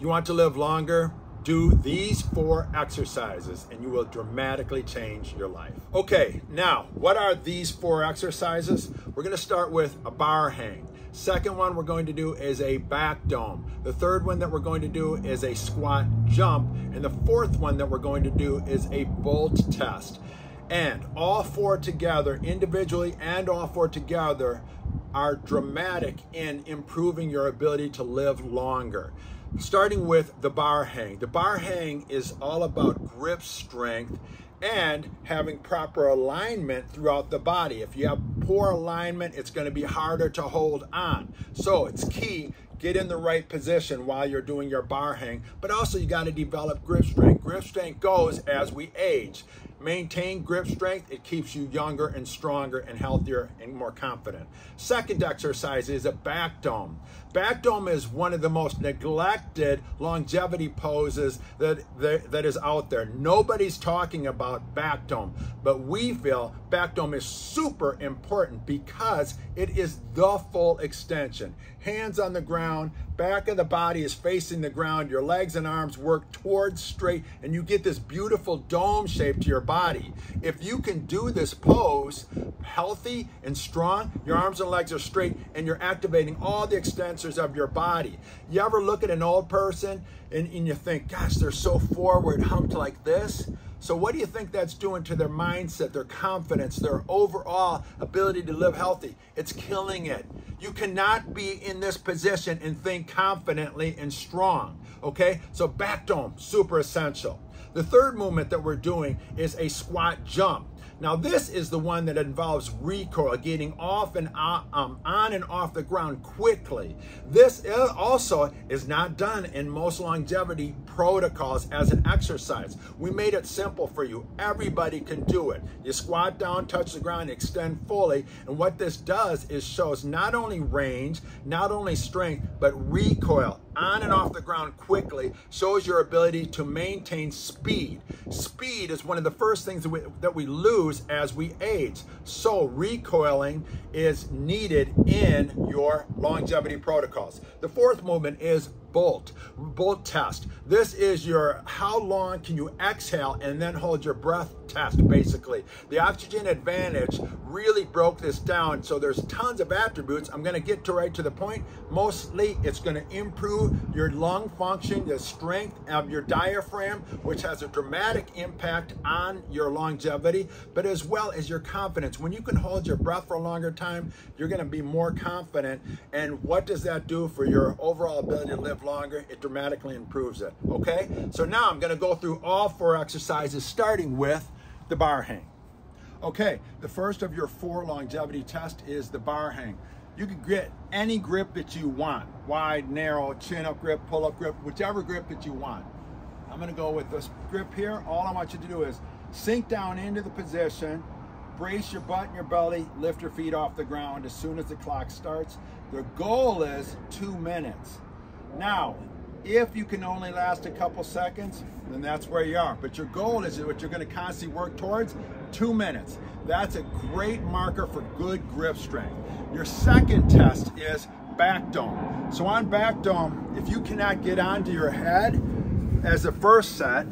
You want to live longer? Do these 4 exercises and you will dramatically change your life. Okay, now, what are these 4 exercises? We're gonna start with a bar hang. Second one we're going to do is a back dome. The third one that we're going to do is a squat jump. And the fourth one that we're going to do is a bolt test. And all 4 together, individually and all 4 together, are dramatic in improving your ability to live longer. Starting with the bar hang. The bar hang is all about grip strength and having proper alignment throughout the body. If you have poor alignment, it's going to be harder to hold on. So it's key, get in the right position while you're doing your bar hang, but also you got to develop grip strength. Grip strength goes as we age. Maintain grip strength, it keeps you younger and stronger and healthier and more confident. Second exercise is a back dome. Back dome is one of the most neglected longevity poses that is out there. Nobody's talking about back dome, but we feel back dome is super important because it is the full extension. Hands on the ground, back of the body is facing the ground, your legs and arms work towards straight, and you get this beautiful dome shape to your body. If you can do this pose healthy and strong, your arms and legs are straight, and you're activating all the extensors of your body. You ever look at an old person and you think, gosh, they're so forward, humped like this? So what do you think that's doing to their mindset, their confidence, their overall ability to live healthy? It's killing it. You cannot be in this position and think confidently and strong, okay? So back dome, super essential. The third movement that we're doing is a squat jump. Now this is the one that involves recoil, getting off and on and off the ground quickly. This also is not done in most longevity protocols as an exercise. We made it simple for you. Everybody can do it. You squat down, touch the ground, extend fully, and what this does is shows not only range, not only strength, but recoil on and off the ground quickly, shows your ability to maintain speed. Speed is one of the first things that we lose as we age. So recoiling is needed in your longevity protocols. The fourth movement is bolt test. This is your how long can you exhale and then hold your breath test, basically. The Oxygen Advantage really broke this down, so there's tons of attributes. I'm going to get right to the point. Mostly it's going to improve your lung function, the strength of your diaphragm, which has a dramatic impact on your longevity, but as well as your confidence. When you can hold your breath for a longer time, you're going to be more confident. And what does that do for your overall ability to live longer? It dramatically improves it. Okay, so now I'm going to go through all 4 exercises, starting with the bar hang. Okay, the first of your 4 longevity tests is the bar hang. You can get any grip that you want, wide, narrow, chin-up grip, pull-up grip, whichever grip that you want. I'm going to go with this grip here. All I want you to do is sink down into the position, brace your butt and your belly, lift your feet off the ground as soon as the clock starts. The goal is 2 minutes. Now, if you can only last a couple seconds, then that's where you are. But your goal is what you're going to constantly work towards, 2 minutes. That's a great marker for good grip strength. Your second test is back dome. So on back dome, if you cannot get onto your head as the first set,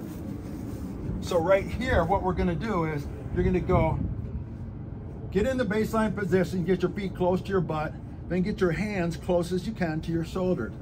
so right here, what we're going to do is you're going to go get in the baseline position, get your feet close to your butt, then get your hands close as you can to your shoulders.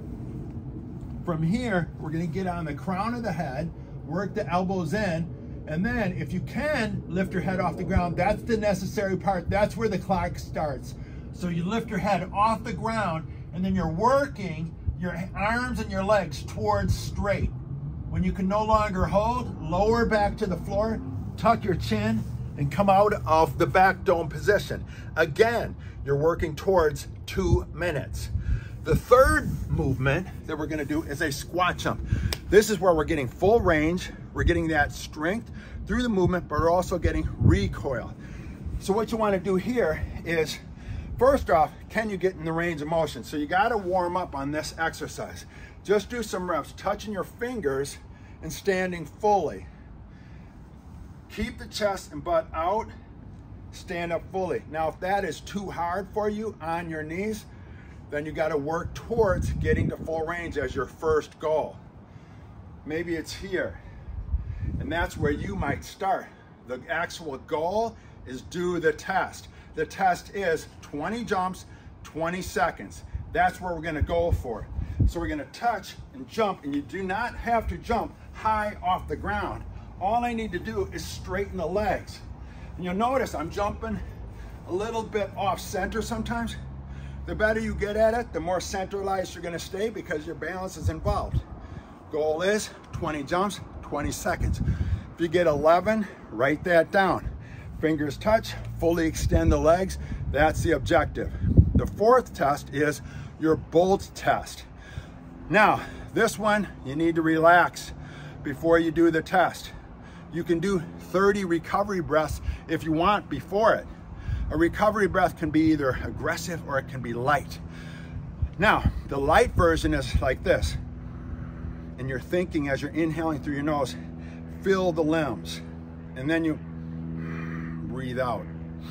From here, we're going to get on the crown of the head, work the elbows in, and then if you can lift your head off the ground, that's the necessary part. That's where the clock starts. So you lift your head off the ground, and then you're working your arms and your legs towards straight. When you can no longer hold, lower back to the floor, tuck your chin, and come out of the back dome position. Again, you're working towards 2 minutes. The third movement that we're going to do is a squat jump. This is where we're getting full range. We're getting that strength through the movement, but we're also getting recoil. So what you want to do here is, first off, can you get in the range of motion? So you got to warm up on this exercise. Just do some reps, touching your fingers and standing fully. Keep the chest and butt out, stand up fully. Now, if that is too hard for you on your knees, then you got to work towards getting to full range as your first goal. Maybe it's here, and that's where you might start. The actual goal is do the test. The test is 20 jumps, 20 seconds. That's where we're going to go for. So we're going to touch and jump, and you do not have to jump high off the ground. All I need to do is straighten the legs. And you'll notice I'm jumping a little bit off center sometimes. The better you get at it, the more centralized you're going to stay because your balance is involved. Goal is 20 jumps, 20 seconds. If you get 11, write that down. Fingers touch, fully extend the legs. That's the objective. The fourth test is your bolt test. Now, this one, you need to relax before you do the test. You can do 30 recovery breaths if you want before it. A recovery breath can be either aggressive or it can be light. Now, the light version is like this. And you're thinking as you're inhaling through your nose, fill the limbs. And then you breathe out.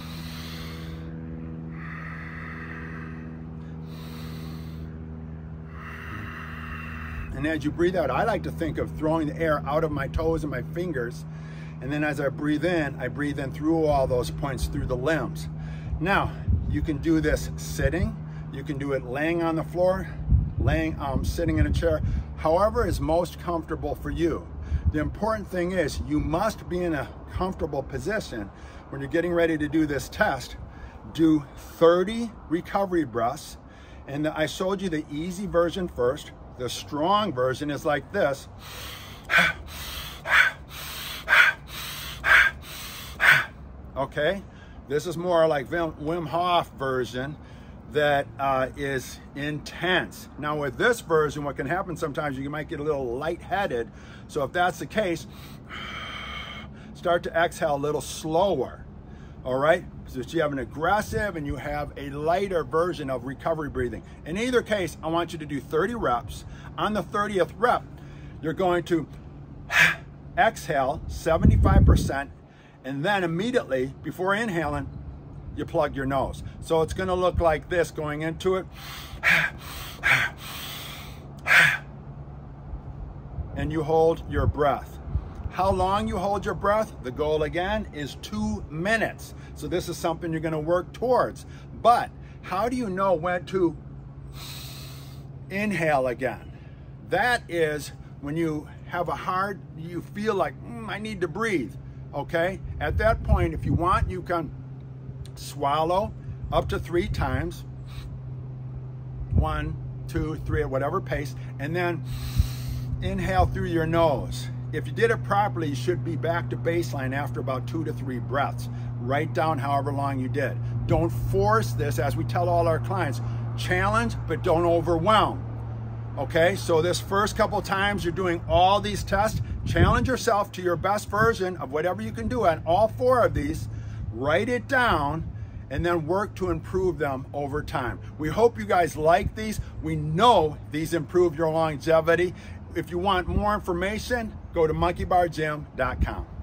And as you breathe out, I like to think of throwing the air out of my toes and my fingers. And then as I breathe in through all those points through the limbs. Now, you can do this sitting. You can do it laying on the floor, sitting in a chair, however is most comfortable for you. The important thing is you must be in a comfortable position when you're getting ready to do this test. Do 30 recovery breaths. And I showed you the easy version first. The strong version is like this. Okay, this is more like Wim Hof version that is intense. Now with this version, what can happen sometimes, you might get a little lightheaded. So if that's the case, start to exhale a little slower. All right, so you have an aggressive and you have a lighter version of recovery breathing. In either case, I want you to do 30 reps. On the 30th rep, you're going to exhale 75%, and then immediately before inhaling, you plug your nose. So it's going to look like this going into it. And you hold your breath. How long you hold your breath, the goal again is 2 minutes. So this is something you're going to work towards. But how do you know when to inhale again? That is when you have you feel like, I need to breathe, okay? At that point, if you want, you can swallow up to 3 times. 1, 2, 3, at whatever pace, and then inhale through your nose. If you did it properly, you should be back to baseline after about 2 to 3 breaths. Write down however long you did. Don't force this, as we tell all our clients. Challenge, but don't overwhelm. Okay, so this first couple times you're doing all these tests, challenge yourself to your best version of whatever you can do on all 4 of these. Write it down, and then work to improve them over time. We hope you guys like these. We know these improve your longevity. If you want more information, go to monkeybargym.com.